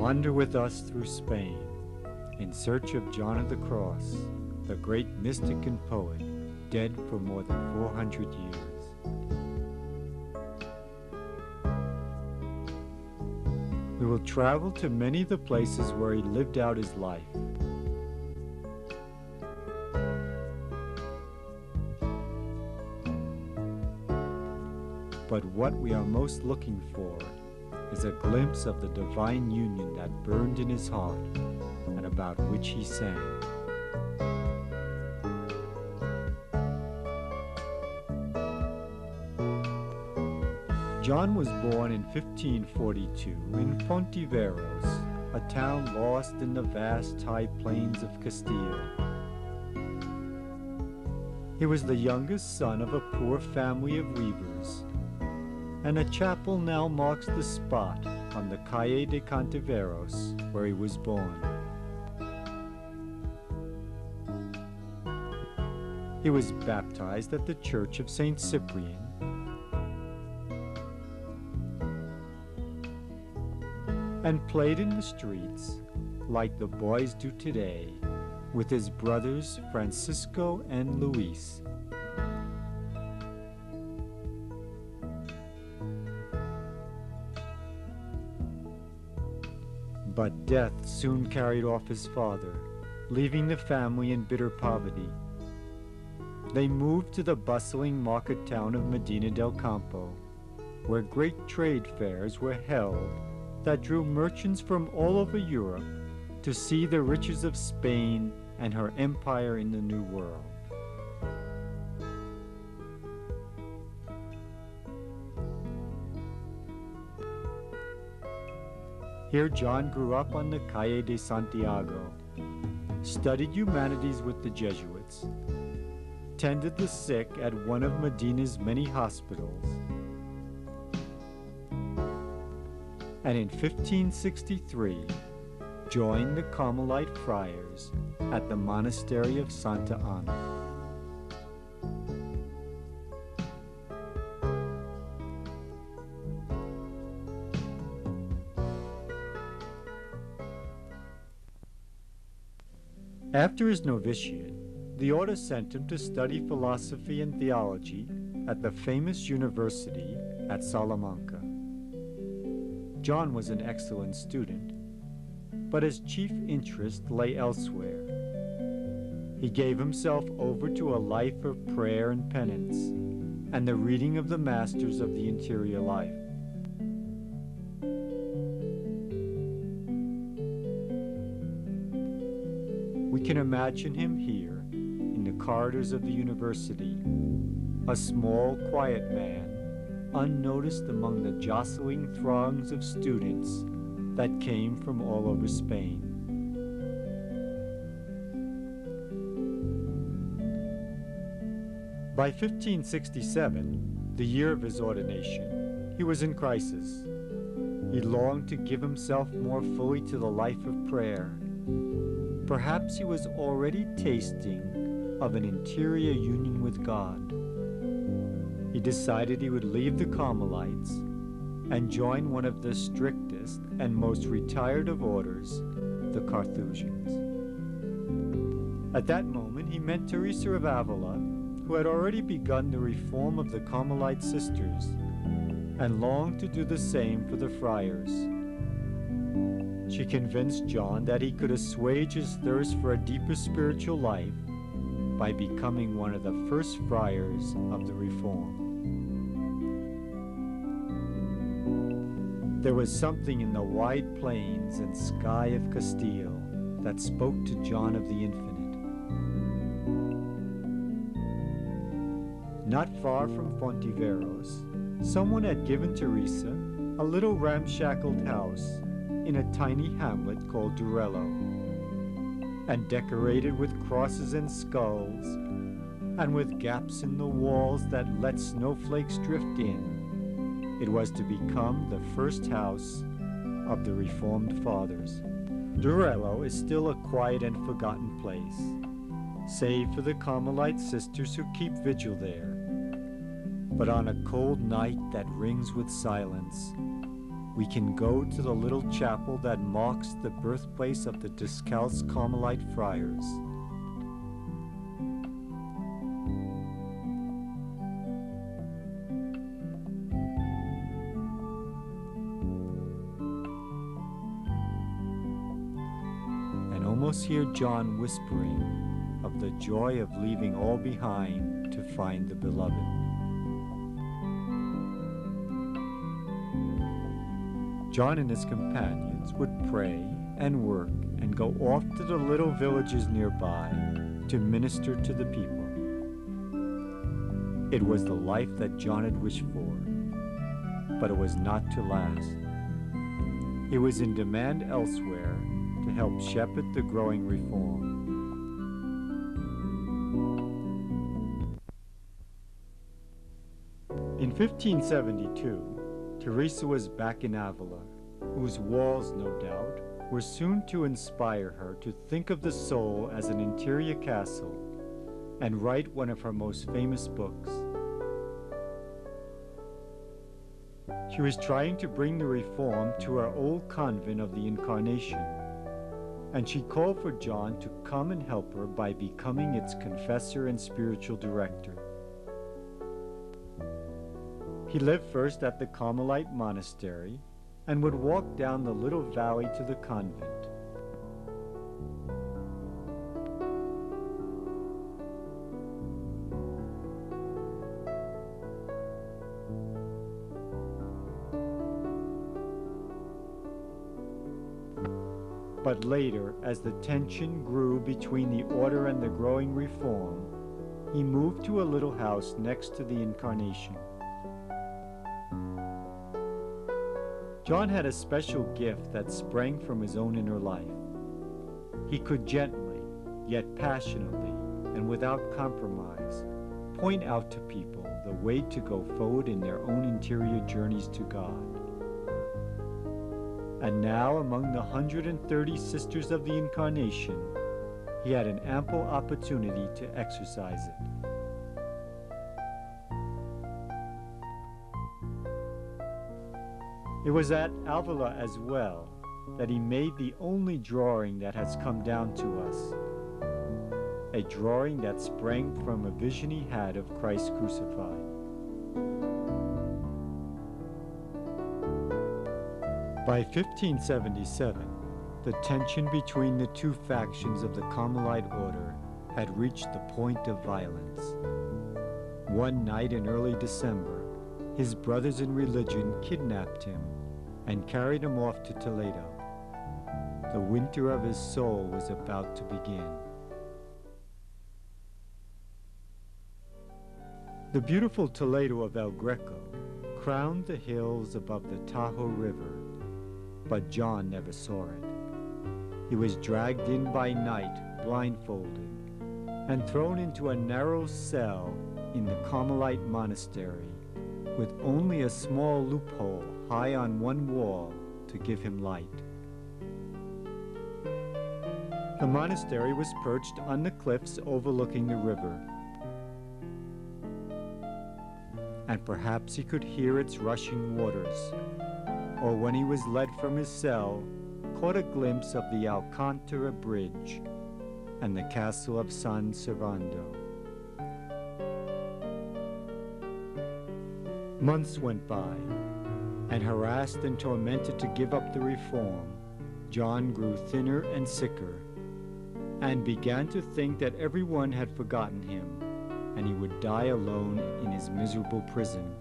Wander with us through Spain in search of John of the Cross, the great mystic and poet, dead for more than 400 years. We will travel to many of the places where he lived out his life. But what we are most looking for is a glimpse of the divine union that burned in his heart and about which he sang. John was born in 1542 in Fontiveros, a town lost in the vast high plains of Castile. He was the youngest son of a poor family of weavers, and a chapel now marks the spot on the Calle de Fontiveros where he was born. He was baptized at the Church of St. Cyprian and played in the streets like the boys do today with his brothers Francisco and Luis. But death soon carried off his father, leaving the family in bitter poverty. They moved to the bustling market town of Medina del Campo, where great trade fairs were held that drew merchants from all over Europe to see the riches of Spain and her empire in the New World. Here John grew up on the Calle de Santiago, studied humanities with the Jesuits, tended the sick at one of Medina's many hospitals, and in 1563 joined the Carmelite Friars at the monastery of Santa Ana. After his novitiate, the order sent him to study philosophy and theology at the famous university at Salamanca. John was an excellent student, but his chief interest lay elsewhere. He gave himself over to a life of prayer and penance, and the reading of the masters of the interior life. We can imagine him here, in the corridors of the university, a small, quiet man, unnoticed among the jostling throngs of students that came from all over Spain. By 1567, the year of his ordination, he was in crisis. He longed to give himself more fully to the life of prayer. Perhaps he was already tasting of an interior union with God. He decided he would leave the Carmelites and join one of the strictest and most retired of orders, the Carthusians. At that moment, he met Teresa of Avila, who had already begun the reform of the Carmelite sisters and longed to do the same for the friars. She convinced John that he could assuage his thirst for a deeper spiritual life by becoming one of the first friars of the Reform. There was something in the wide plains and sky of Castile that spoke to John of the infinite. Not far from Fontiveros, someone had given Teresa a little ramshackled house in a tiny hamlet called Duruelo, and decorated with crosses and skulls, and with gaps in the walls that let snowflakes drift in. It was to become the first house of the Reformed Fathers. Duruelo is still a quiet and forgotten place, save for the Carmelite sisters who keep vigil there. But on a cold night that rings with silence, we can go to the little chapel that marks the birthplace of the Discalced Carmelite Friars. And almost hear John whispering of the joy of leaving all behind to find the beloved. John and his companions would pray and work and go off to the little villages nearby to minister to the people. It was the life that John had wished for, but it was not to last. He was in demand elsewhere to help shepherd the growing reform. In 1572, Teresa was back in Avila, whose walls, no doubt, were soon to inspire her to think of the soul as an interior castle and write one of her most famous books. She was trying to bring the reform to her old convent of the Incarnation, and she called for John to come and help her by becoming its confessor and spiritual director. He lived first at the Carmelite monastery and would walk down the little valley to the convent. But later, as the tension grew between the order and the growing reform, he moved to a little house next to the Incarnation. John had a special gift that sprang from his own inner life. He could gently, yet passionately, and without compromise, point out to people the way to go forward in their own interior journeys to God. And now, among the 130 Sisters of the Incarnation, he had an ample opportunity to exercise it. It was at Avila as well that he made the only drawing that has come down to us, a drawing that sprang from a vision he had of Christ crucified. By 1577, the tension between the two factions of the Carmelite order had reached the point of violence. One night in early December, his brothers in religion kidnapped him and carried him off to Toledo. The winter of his soul was about to begin. The beautiful Toledo of El Greco crowned the hills above the Tahoe River, but John never saw it. He was dragged in by night, blindfolded, and thrown into a narrow cell in the Carmelite monastery, with only a small loophole high on one wall to give him light. The monastery was perched on the cliffs overlooking the river, and perhaps he could hear its rushing waters, or when he was led from his cell, caught a glimpse of the Alcantara Bridge and the castle of San Servando. Months went by, and harassed and tormented to give up the reform, John grew thinner and sicker, and began to think that everyone had forgotten him, and he would die alone in his miserable prison.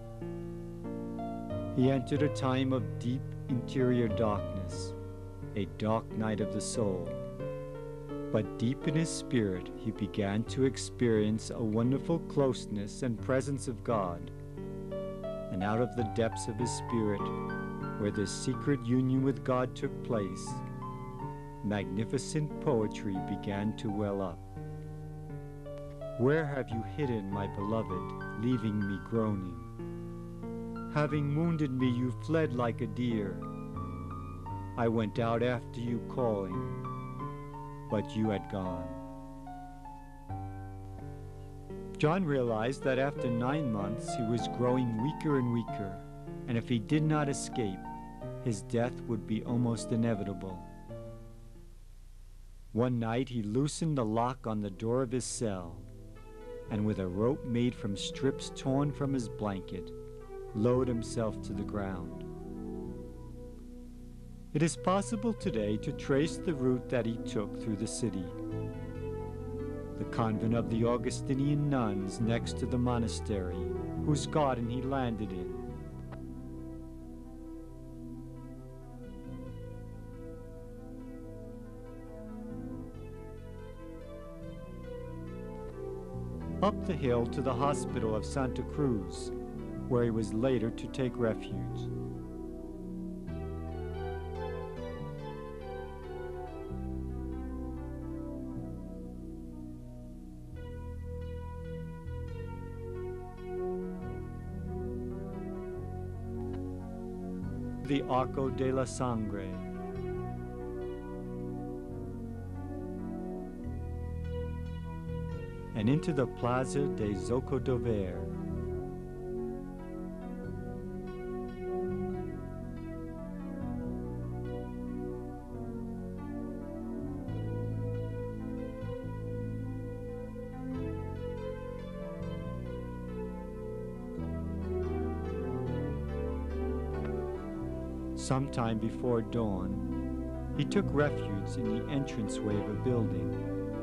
He entered a time of deep interior darkness, a dark night of the soul. But deep in his spirit, he began to experience a wonderful closeness and presence of God. And out of the depths of his spirit, where this secret union with God took place, magnificent poetry began to well up. Where have you hidden, my beloved, leaving me groaning? Having wounded me, you fled like a deer. I went out after you calling, but you had gone. John realized that after 9 months he was growing weaker and weaker, and if he did not escape, his death would be almost inevitable. One night he loosened the lock on the door of his cell, and with a rope made from strips torn from his blanket, lowered himself to the ground. It is possible today to trace the route that he took through the city. The convent of the Augustinian nuns next to the monastery, whose garden he landed in. Up the hill to the hospital of Santa Cruz, where he was later to take refuge. The Arco de la Sangre. And into the Plaza de Zocodover. Sometime before dawn, he took refuge in the entranceway of a building.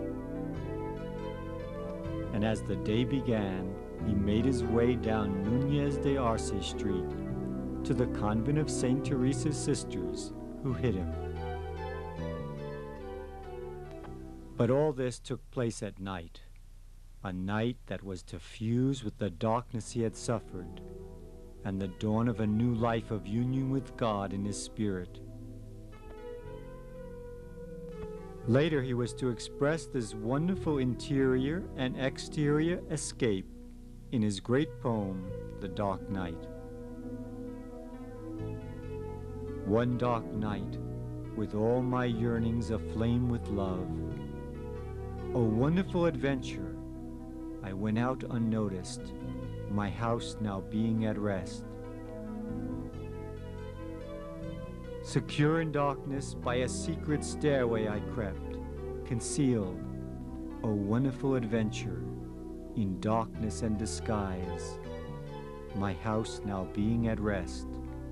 And as the day began, he made his way down Núñez de Arce Street to the convent of St. Teresa's sisters, who hid him. But all this took place at night, a night that was to fuse with the darkness he had suffered, and the dawn of a new life of union with God in his spirit. Later he was to express this wonderful interior and exterior escape in his great poem, The Dark Night. One dark night, with all my yearnings aflame with love, a wonderful adventure, I went out unnoticed, my house now being at rest. Secure in darkness, by a secret stairway I crept, concealed, a wonderful adventure, in darkness and disguise, my house now being at rest.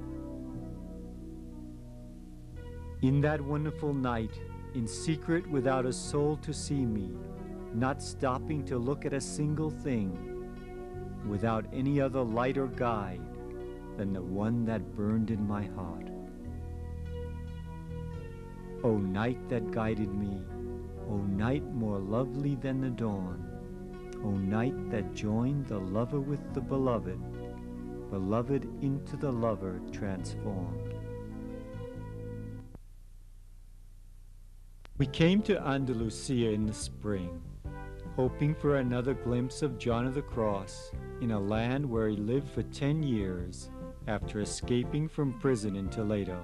In that wonderful night, in secret without a soul to see me, not stopping to look at a single thing, without any other light or guide than the one that burned in my heart. O night that guided me, O night more lovely than the dawn, O night that joined the lover with the beloved, beloved into the lover transformed. We came to Andalucia in the spring, hoping for another glimpse of John of the Cross in a land where he lived for 10 years after escaping from prison in Toledo.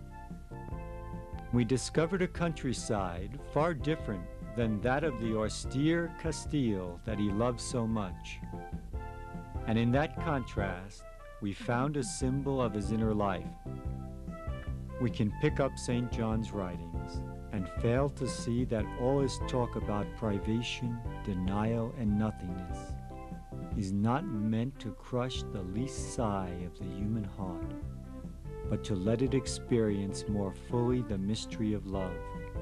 We discovered a countryside far different than that of the austere Castile that he loved so much. And in that contrast, we found a symbol of his inner life. We can pick up St. John's writings and fail to see that all his talk about privation, denial, and nothingness is not meant to crush the least sigh of the human heart, but to let it experience more fully the mystery of love.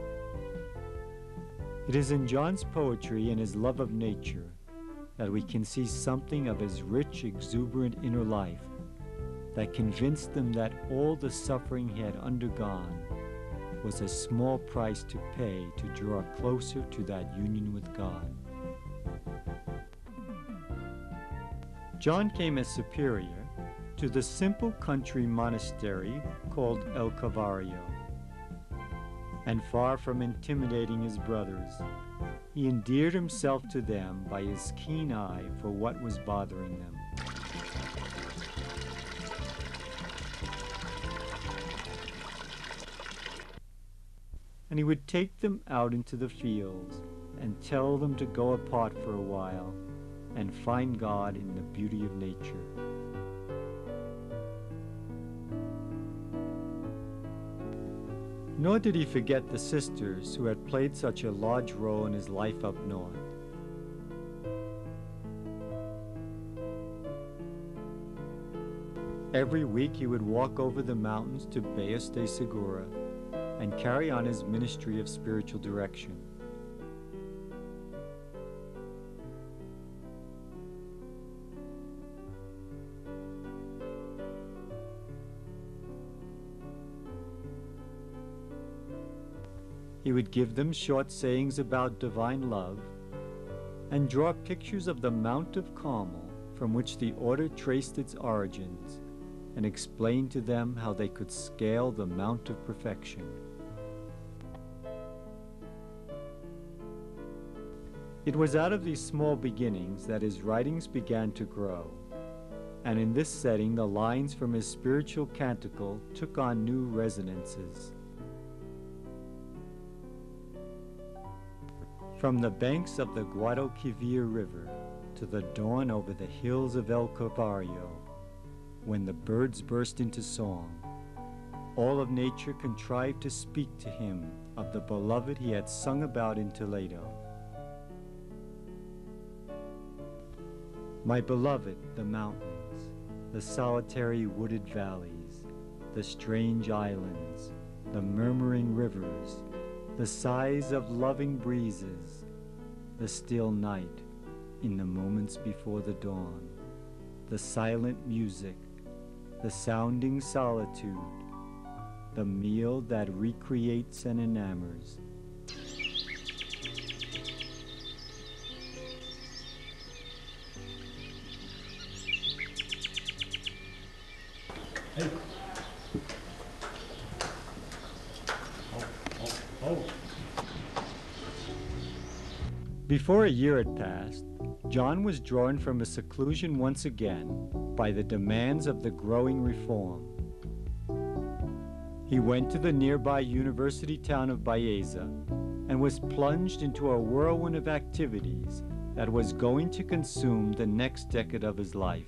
It is in John's poetry and his love of nature that we can see something of his rich, exuberant inner life that convinced them that all the suffering he had undergone was a small price to pay to draw closer to that union with God. John came as superior to the simple country monastery called El Calvario, and far from intimidating his brothers, he endeared himself to them by his keen eye for what was bothering them. And he would take them out into the fields and tell them to go apart for a while and find God in the beauty of nature. Nor did he forget the sisters who had played such a large role in his life up north. Every week he would walk over the mountains to Beas de Segura and carry on his ministry of spiritual direction. He would give them short sayings about divine love and draw pictures of the Mount of Carmel from which the order traced its origins, and explain to them how they could scale the Mount of Perfection. It was out of these small beginnings that his writings began to grow, and in this setting the lines from his spiritual canticle took on new resonances. From the banks of the Guadalquivir River to the dawn over the hills of El Calvario, when the birds burst into song, all of nature contrived to speak to him of the beloved he had sung about in Toledo. My beloved, the mountains, the solitary wooded valleys, the strange islands, the murmuring rivers, the sighs of loving breezes, the still night in the moments before the dawn, the silent music, the sounding solitude, the meal that recreates and enamors. Hey. Oh. Before a year had passed, John was drawn from his seclusion once again by the demands of the growing reform. He went to the nearby university town of Baeza and was plunged into a whirlwind of activities that was going to consume the next decade of his life.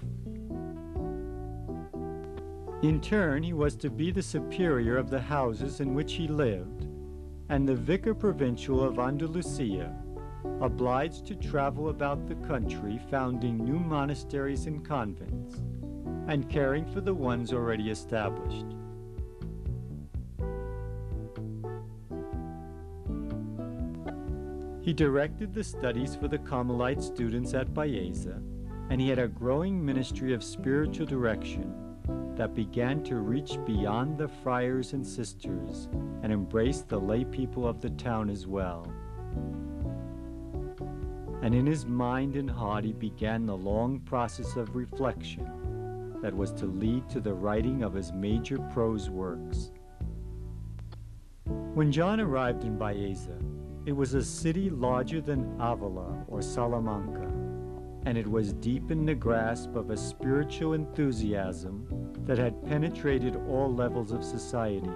In turn, he was to be the superior of the houses in which he lived, and the vicar provincial of Andalucia, obliged to travel about the country founding new monasteries and convents, and caring for the ones already established. He directed the studies for the Carmelite students at Baeza, and he had a growing ministry of spiritual direction that began to reach beyond the friars and sisters and embrace the lay people of the town as well. And in his mind and heart he began the long process of reflection that was to lead to the writing of his major prose works. When John arrived in Baeza, it was a city larger than Avila or Salamanca, and it was deep in the grasp of a spiritual enthusiasm that had penetrated all levels of society.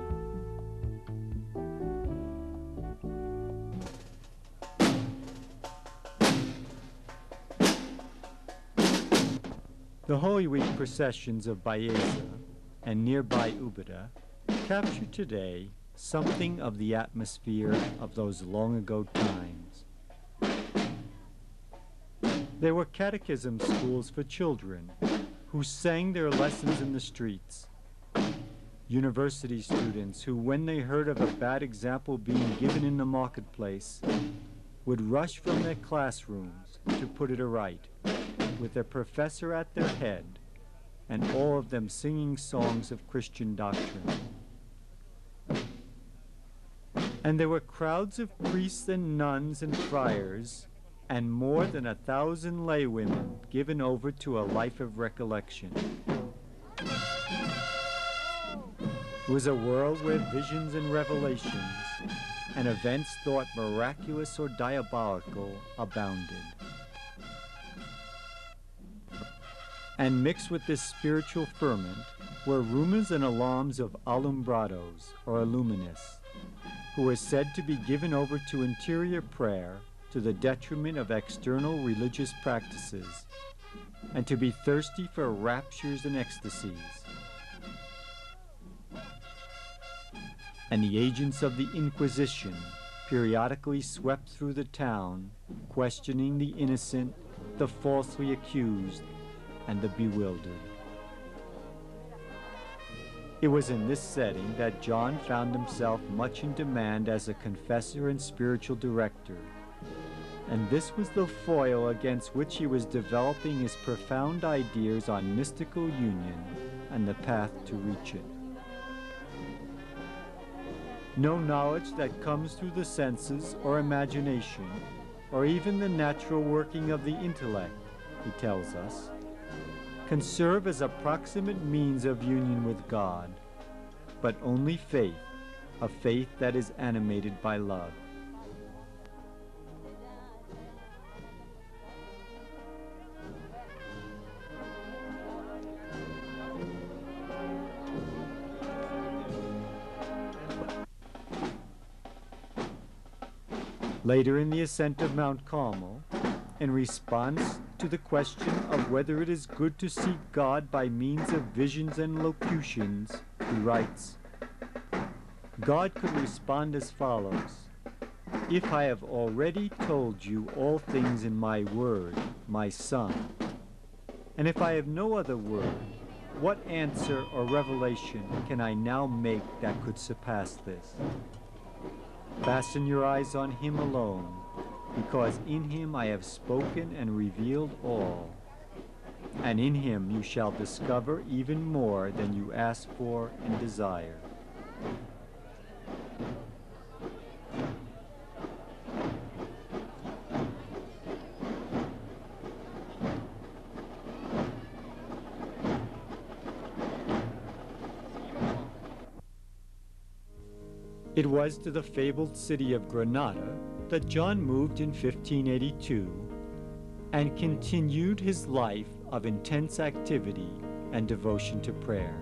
The Holy Week processions of Baeza and nearby Ubeda capture today something of the atmosphere of those long ago times. There were catechism schools for children who sang their lessons in the streets, university students who, when they heard of a bad example being given in the marketplace, would rush from their classrooms to put it aright, with their professor at their head, and all of them singing songs of Christian doctrine. And there were crowds of priests and nuns and friars, and more than 1,000 laywomen given over to a life of recollection. It was a world where visions and revelations and events thought miraculous or diabolical abounded. And mixed with this spiritual ferment were rumors and alarms of alumbrados or illuminists, who were said to be given over to interior prayer to the detriment of external religious practices, and to be thirsty for raptures and ecstasies. and the agents of the Inquisition periodically swept through the town, questioning the innocent, the falsely accused, and the bewildered. It was in this setting that John found himself much in demand as a confessor and spiritual director, and this was the foil against which he was developing his profound ideas on mystical union and the path to reach it. No knowledge that comes through the senses or imagination, or even the natural working of the intellect, he tells us, can serve as a proximate means of union with God, but only faith, a faith that is animated by love. Later in the ascent of Mount Carmel, in response to the question of whether it is good to seek God by means of visions and locutions, he writes, God could respond as follows: If I have already told you all things in my word, my son, and if I have no other word, what answer or revelation can I now make that could surpass this? Fasten your eyes on him alone, because in him I have spoken and revealed all, and in him you shall discover even more than you ask for and desire. It was to the fabled city of Granada that John moved in 1582 and continued his life of intense activity and devotion to prayer.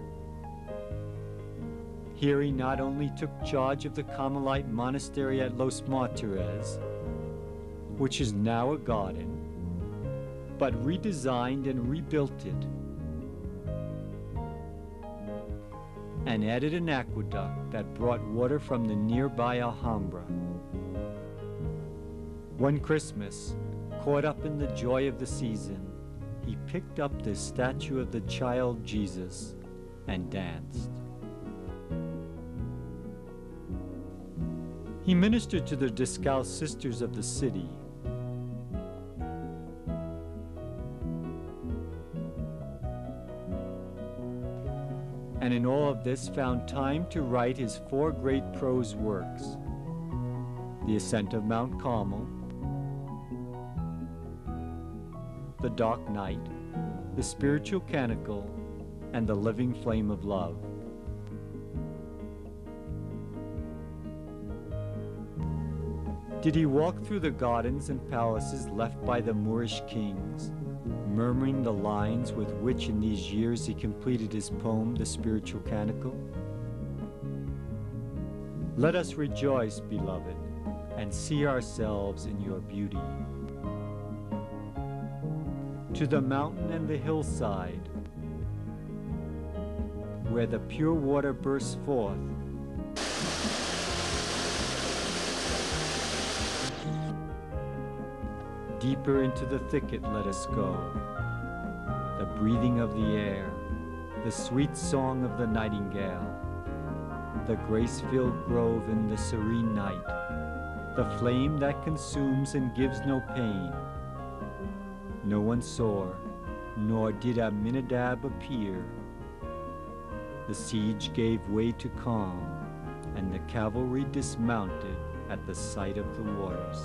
Here he not only took charge of the Carmelite monastery at Los Martires, which is now a garden, but redesigned and rebuilt it, and added an aqueduct that brought water from the nearby Alhambra. One Christmas, caught up in the joy of the season, he picked up the statue of the child Jesus and danced. He ministered to the Discalced sisters of the city, and in all of this found time to write his 4 great prose works: The Ascent of Mount Carmel, The Dark Night, The Spiritual Canticle, and The Living Flame of Love. Did he walk through the gardens and palaces left by the Moorish kings, murmuring the lines with which in these years he completed his poem, The Spiritual Canticle? Let us rejoice, beloved, and see ourselves in your beauty. To the mountain and the hillside, where the pure water bursts forth, deeper into the thicket let us go. The breathing of the air, the sweet song of the nightingale, the grace-filled grove in the serene night, the flame that consumes and gives no pain. No one saw, nor did Aminadab appear. The siege gave way to calm, and the cavalry dismounted at the sight of the waters.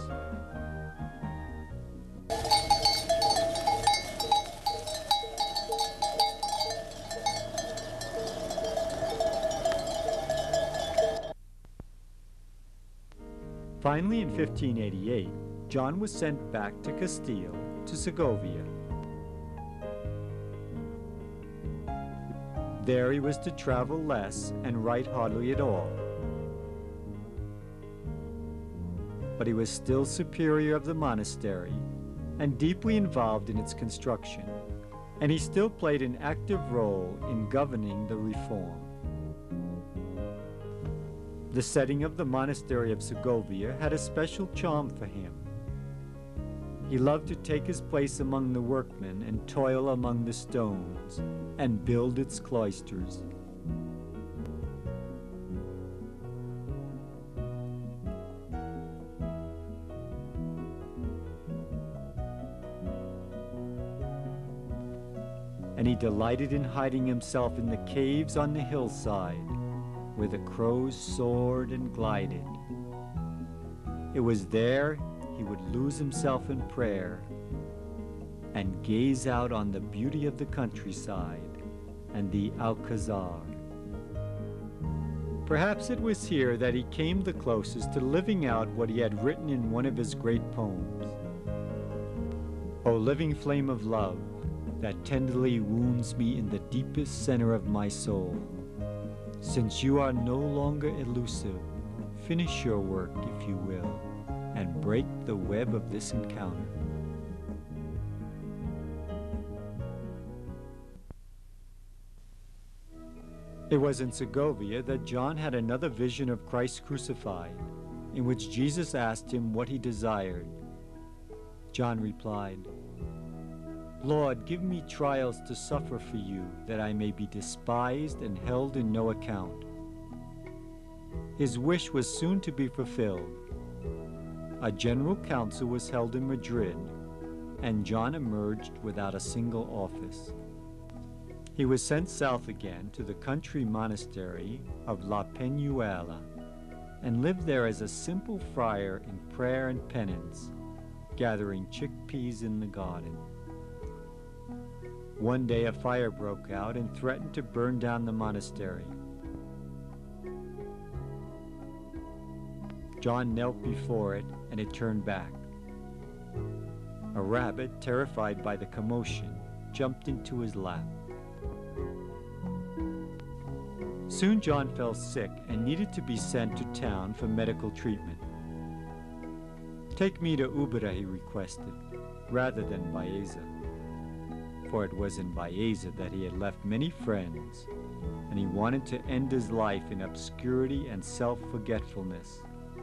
Finally, in 1588, John was sent back to Castile, to Segovia. There he was to travel less and write hardly at all. But he was still superior of the monastery and deeply involved in its construction, and he still played an active role in governing the reform. The setting of the monastery of Segovia had a special charm for him. He loved to take his place among the workmen and toil among the stones and build its cloisters. And he delighted in hiding himself in the caves on the hillside, where the crows soared and glided. It was there he would lose himself in prayer and gaze out on the beauty of the countryside and the Alcazar. Perhaps it was here that he came the closest to living out what he had written in one of his great poems. O living flame of love, that tenderly wounds me in the deepest center of my soul. Since you are no longer elusive, finish your work, if you will, and break the web of this encounter. It was in Segovia that John had another vision of Christ crucified, in which Jesus asked him what he desired. John replied, Lord, give me trials to suffer for you, that I may be despised and held in no account. His wish was soon to be fulfilled. A general council was held in Madrid, and John emerged without a single office. He was sent south again to the country monastery of La Peñuela, and lived there as a simple friar in prayer and penance, gathering chickpeas in the garden. One day a fire broke out and threatened to burn down the monastery. John knelt before it, and it turned back. A rabbit, terrified by the commotion, jumped into his lap. Soon John fell sick and needed to be sent to town for medical treatment. Take me to Ubeda, he requested, rather than Baeza. For it was in Baeza that he had left many friends, and he wanted to end his life in obscurity and self-forgetfulness.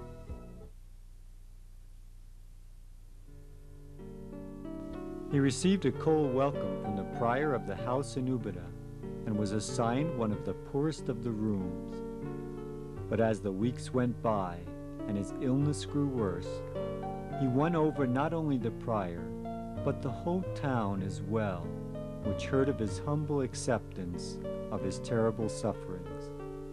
He received a cold welcome from the prior of the house in Ubeda, and was assigned one of the poorest of the rooms. But as the weeks went by, and his illness grew worse, he won over not only the prior, but the whole town as well, which heard of his humble acceptance of his terrible sufferings.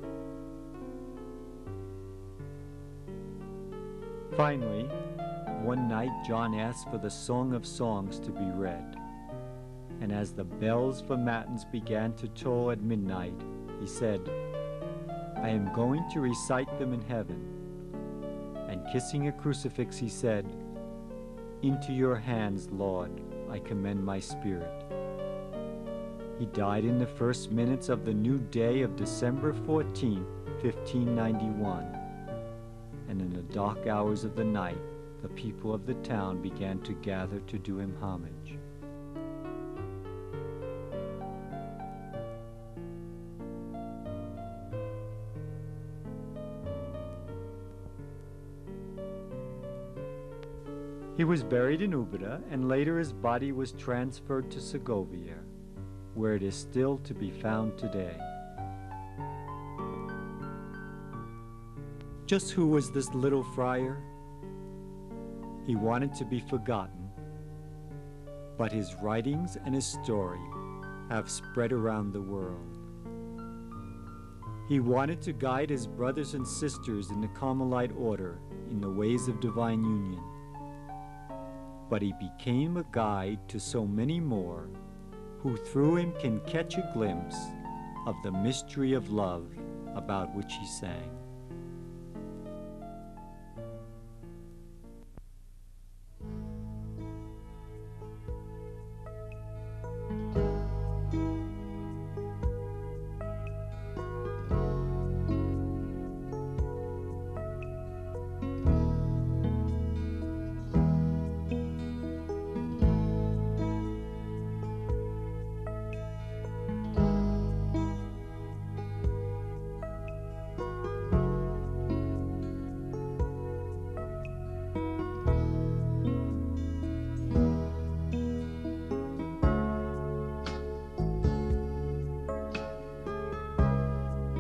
Finally, one night John asked for the Song of Songs to be read, and as the bells for matins began to toll at midnight, he said, I am going to recite them in heaven. And kissing a crucifix, he said, Into your hands, Lord, I commend my spirit. He died in the first minutes of the new day of December 14, 1591, and in the dark hours of the night, the people of the town began to gather to do him homage. He was buried in Ubeda, and later his body was transferred to Segovia, where it is still to be found today. Just who was this little friar? He wanted to be forgotten, but his writings and his story have spread around the world. He wanted to guide his brothers and sisters in the Carmelite order in the ways of divine union, but he became a guide to so many more who through him can catch a glimpse of the mystery of love about which he sang.